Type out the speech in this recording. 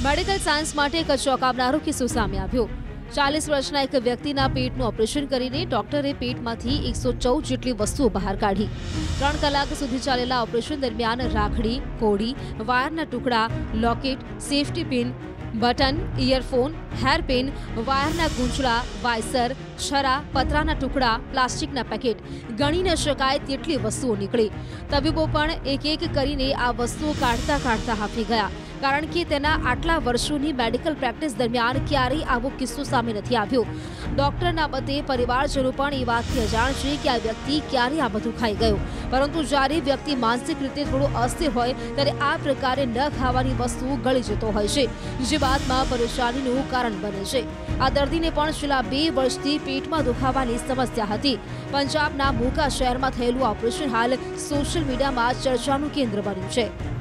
Medical science માટે એક ચોંકાવનારો કિસ્સો સામે આવ્યો। 40 વર્ષના એક વ્યક્તિના પેટનું ઓપરેશન કરીને ડોક્ટરે પેટમાંથી 114 જેટલી વસ્તુઓ બહાર કાઢી। 3 કલાક સુધી ચાલેલા ઓપરેશન દરમિયાન રાખડી, કોડી, વાયરના ટુકડા, locket, safety pin, button, earphone, hairpin, વાયરના ગૂંચળા, વાયસર, છરા, પતરાના ટુકડા, પ્લાસ્ટિકના પેકેટ, ગણી ન શકાય તેટલી વસ્તુઓ નીકળી। તબીબો પણ એક એક કરીને આ વસ્તુઓ કાઢતા કાઢતા હાંફી ગયા, કારણ કે તેના આટલા વર્ષોની મેડિકલ પ્રેક્ટિસ દરમિયાન ક્યારેય આવો કિસ્સો સામે નથી આવ્યો। ડોક્ટરના મતે પરિવારજનો પણ એ વાતથી અજાણ છે કે આ વ્યક્તિ ક્યારે આ બધું ખાઈ ગયો, પરંતુ જ્યારે વ્યક્તિ માનસિક રીતે થોડો અસ્થિર હોય ત્યારે આ પ્રકારે ન ખાવાની વસ્તુ ગળી જતો હોય છે, જે બાદમાં પરેશાનીનું કારણ બને છે। આ દર્દીને પણ છેલ્લા 2 વર્ષથી પેટમાં દુખાવાની સમસ્યા હતી। પંજાબના મોકા શહેરમાં થયેલું ઓપરેશન હાલ સોશિયલ મીડિયામાં ચર્ચાનું કેન્દ્ર બન્યું છે।